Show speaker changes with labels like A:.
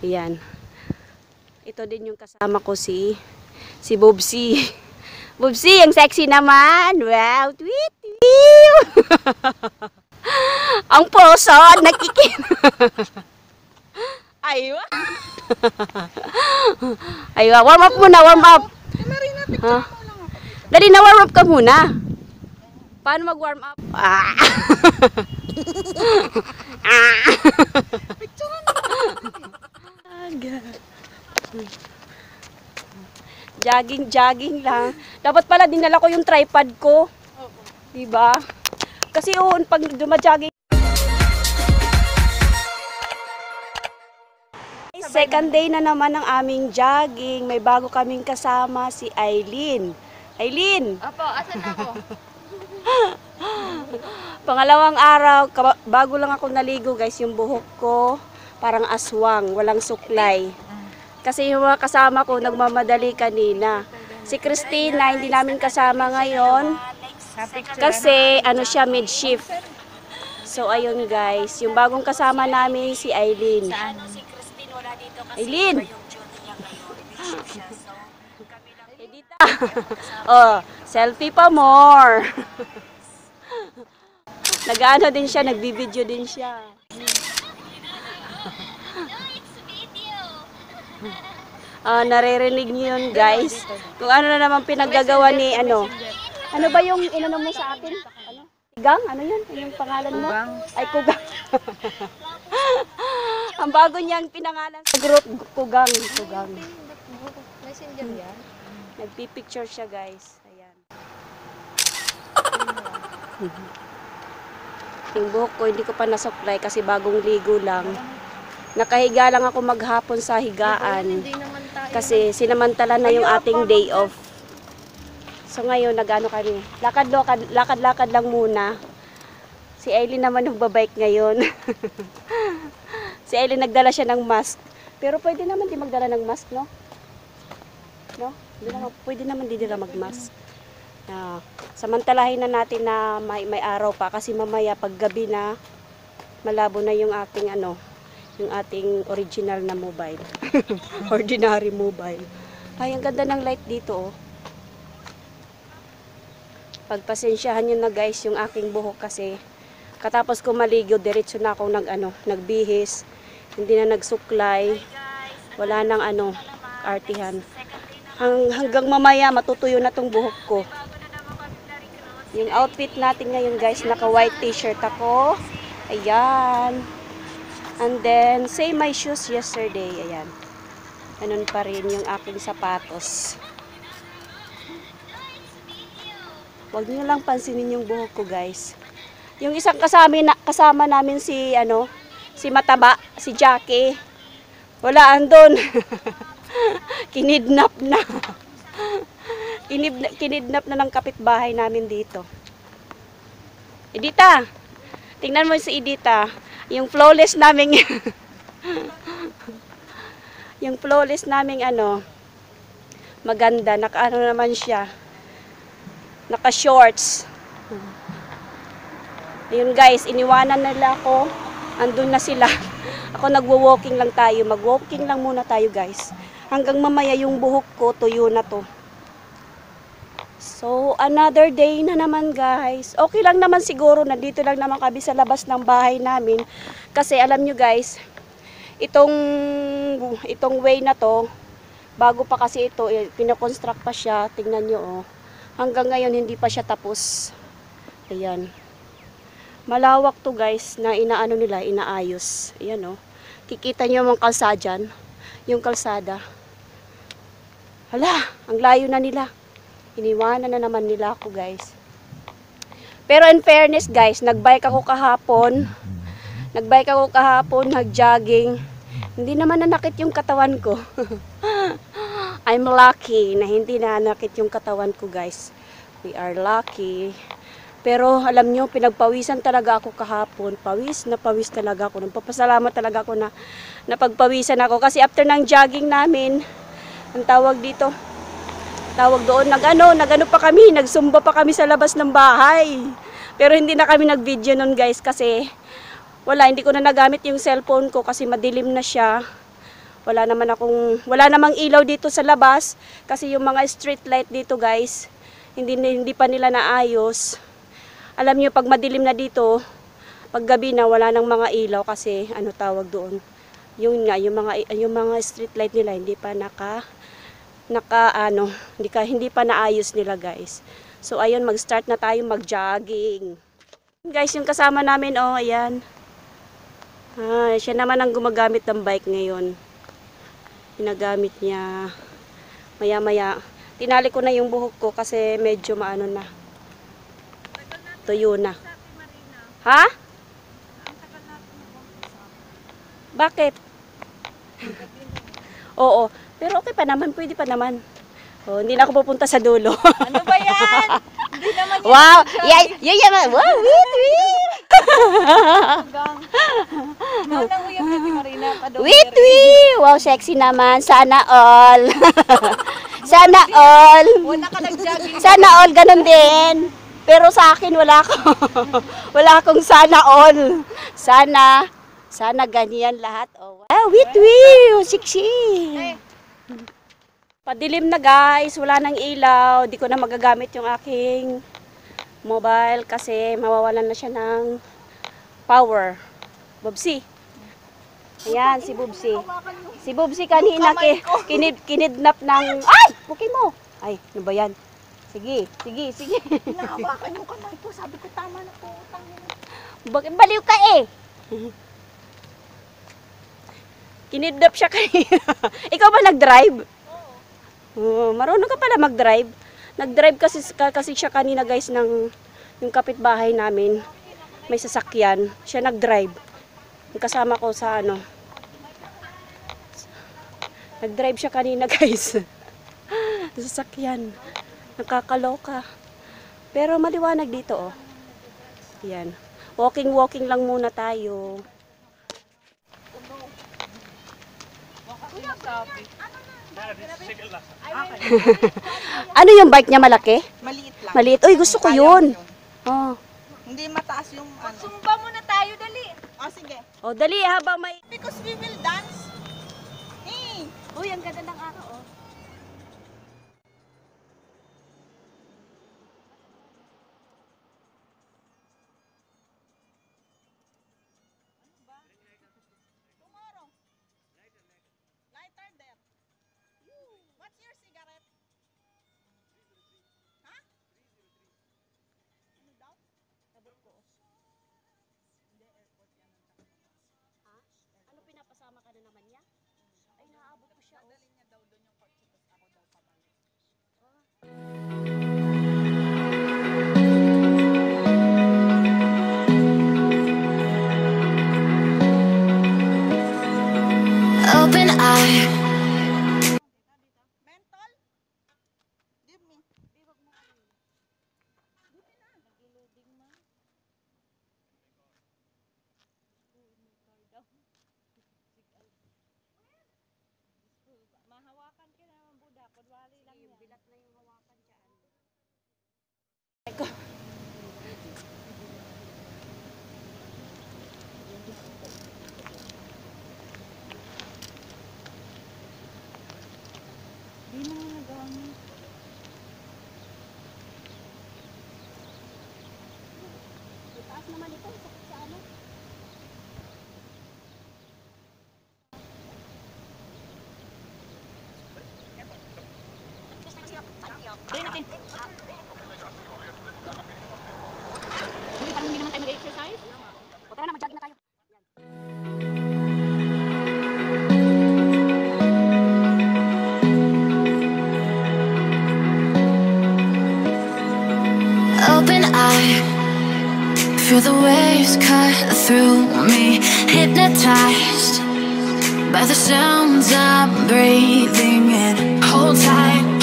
A: Ayan. Ito din yung kasama ko si Bobsy. Bobsy, ang sexy naman. Wow, tweet, tweet. Ang puso, nakikita. Aywa. Aywa, warm up muna, warm up. Huh? Dali na, warm up ka muna. Paano mag-warm up? Ah. Jogging lang. Dapat pala dinala ko yung tripod ko. Diba? Kasi yun, pag dumajogging. Second day na naman ng aming jogging. May bago kaming kasama, si Aileen. Aileen!
B: Opo, asan ako?
A: Pangalawang araw, bago lang ako naligo guys, yung buhok ko parang aswang, walang suklay. Kasi yung mga kasama ko nagmamadali kanina. Si Christina hindi namin kasama ngayon kasi ano siya, mid-shift. So ayun guys, yung bagong kasama namin si Aileen. Aileen! Edita! Oh, selfie pa more! Nag-ano din siya, nagbibideo din siya. Naririnig niyo yun guys. Kung ano na naman pinaggagawa ni ano. Ano ba yung inano mo sa akin? Ano? Kugang? Ano yun? Yung pangalan mo?
B: Kugang.
A: Ay, Kugang. Ang bago niyang pinangalan sa group, Kugang. Kugang.
B: Messenger yan?
A: Nagpipicture siya guys. Ayan. Yung buhok ko, hindi ko pa nasuklay kasi bagong ligo lang. Nakahiga lang ako maghapon sa higaan. Kasi sinamantala na yung ating day off. So ngayon, nag-ano kami. Lakad-lakad lang muna. Si Aileen naman nagbabike ngayon. Si Aileen nagdala siya ng mask. Pero pwede naman di magdala ng mask, no? No? Pwede naman di nila mag-mask. Samantalahin na natin na may araw pa kasi mamaya pag gabi na malabo na yung ating ano, yung ating original na mobile. Ordinary mobile. Ay, ang ganda ng light dito, oh. Pagpasensyahan nyo na guys yung aking buhok kasi katapos ko maligo, diretso na akong nagbihis. Hindi na nagsuklay. Wala nang ano, artihan. Hanggang mamaya matutuyo na tong buhok ko. Yung outfit natin ngayon guys, naka white t-shirt ako. Ayan. And then, same my shoes yesterday. Ayan. Ganun pa rin yung aking sapatos. Huwag niyo lang pansinin yung buhok ko guys. Yung isang kasama namin si ano, si Mataba, si Jackie. Wala andun. Kinidnap na. Kinidnap na ng kapitbahay namin dito. Edita, tingnan mo si Edita. Yung flawless naming yung flawless naming ano, maganda. Naka-ano naman siya. Naka-shorts. Ayun guys, iniwanan nila ako. Andun na sila. Ako nagwo-walking lang tayo. Mag-walking lang muna tayo guys. Hanggang mamaya yung buhok ko, tuyo na to. So, another day na naman guys. Okay lang naman siguro. Nandito lang naman kami sa labas ng bahay namin. Kasi alam nyo guys, itong way na to, bago pa kasi ito, pinakonstruct pa siya. Tingnan nyo oh. Hanggang ngayon hindi pa siya tapos. Ayan. Malawak to guys na inaano nila, inaayos. Ayan oh. Kikita nyo yung kalsada dyan. Yung kalsada. Hala, ang layo na nila. Iniwanan na naman nila ako guys. Pero in fairness guys, nagbike ako kahapon. Nag-jogging. Hindi naman nanakit yung katawan ko. I'm lucky na hindi nanakit yung katawan ko guys. We are lucky. Pero alam nyo, pinagpawisan talaga ako kahapon. Pawis talaga ako. Nagpapasalamat talaga ako na napagpawisan ako. Kasi after ng jogging namin, ang tawag dito, tawag doon, nagano pa kami, nagsumba pa kami sa labas ng bahay. Pero hindi na kami nag-video nun guys kasi wala, hindi ko na nagamit yung cellphone ko kasi madilim na siya. Wala namang ilaw dito sa labas kasi yung mga street light dito, guys, hindi pa nila naayos. Alam niyo pag madilim na dito, pag gabi na wala nang mga ilaw kasi ano tawag doon. Yung mga street light nila hindi pa hindi pa naayos nila, guys. So ayun, mag-start na tayo mag-jogging. Guys, yung kasama namin, oh, ayan. Siya naman ang gumagamit ng bike ngayon. Ginagamit niya. Maya-maya, tinali ko na yung buhok ko kasi medyo maano na. Tuyo na. Ha? Bakit? Oo. Pero okay pa naman, pwede pa naman. Oh, hindi na ako pupunta sa dulo.
B: Ano ba yan? Hindi naman yan.
A: Wow! Yan. Wow! Wait!
B: Maunang uyab na ni Marina.
A: Wait! Wow, sexy naman. Sana all. Sana all.
B: Wala ka nag-jogging.
A: Sana all, ganun din. Pero sa akin, wala akong sana all. Sana ganyan lahat. Oh, wow, wait! Sexy. Padilim na, guys, wala nang ilaw, di ko na magagamit yung aking mobile kasi mawawalan na siya ng power. Bubsy. Ayan, si Bubsy. Si Bubsy kanina kinidnap ng... Ay! Buki mo! Ay, ano ba yan? Sige.
B: Hinahawakan yung kamay ko. Sabi ko tama na po.
A: Baliw ka eh! Kinidnap siya kanina. Ikaw ba nag-drive? Marunong ka pala mag-drive. Nag-drive kasi siya kanina, guys, ng yung kapitbahay namin. May sasakyan. Siya nag-drive. Yung kasama ko sa ano. Nag-drive siya kanina, guys. Sasakyan. Nakakaloka. Pero maliwanag dito, oh. Yan. Walking lang muna tayo. Ano yung bike niya, malaki?
C: Maliit lang.
A: Maliit. Uy, gusto ko yun. Oh.
C: Hindi mataas yung ano.
B: Sumba muna tayo, dali.
C: Sige.
A: Oh, dali habang may...
C: Because we will dance.
A: Uy, ang ganda ng araw, oh.
C: Tomorrow. Lighter there. What's your cigarette? Ha? Ano daw?
A: Tabukos. Ha? Ano, pinapasama ka na naman niya? Ay, naaabot ko siya, oh.
C: Dadalhin niya daw doon yung kotse, tapos ako daw pabalik.
D: Open eye.
C: Mentol? Give me.
B: Mahawakan ka naman, Buda. Kudwali lang yan.
A: Bilat na yung hawakan dyan.
B: Di na nga nagawa mo.
A: Itaas naman ito sa ano?
B: Dali natin. Uy, parang hindi naman tayo mag-exercise.
A: O tara na, mag-jogging na tayo.
D: Open eye. Feel the waves cut through me. Hypnotized by the sounds I'm breathing in. Hold tight.